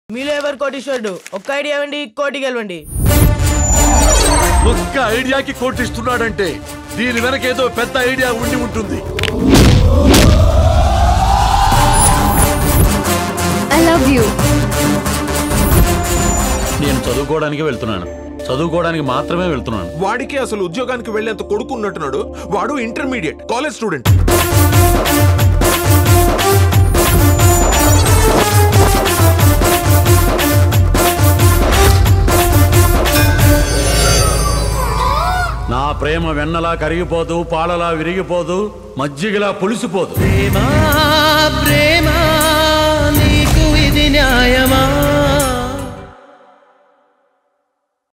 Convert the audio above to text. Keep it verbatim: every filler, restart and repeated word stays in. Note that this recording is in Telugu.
మీలో ఎవరు కోటీశ్వరుడు? ఒక్క ఐడియా ఇవ్వండి, కోటి గెలవండి. ఒక్క ఐడియాకి కోటిస్తున్నాడంటే దీని వెనక ఏదో పెద్ద ఐడియా ఉండి ఉంటుంది. I love you. నేను చదువుకోవడానికి వెళ్తున్నాను, చదువుకోవడానికి మాత్రమే వెళ్తున్నాను. వాడికి అసలు ఉద్యోగానికి వెళ్ళేంత కొడుకు ఉన్నట్టున్నాడు. వాడు ఇంటర్మీడియట్ కాలేజ్ స్టూడెంట్. నా ప్రేమ వెన్నలా కరిగిపోదు, పాలలా విరిగిపోదు, మజ్జిగలా పులిసిపోదు. ప్రేమ ప్రేమ నీకు ఇది న్యాయమా?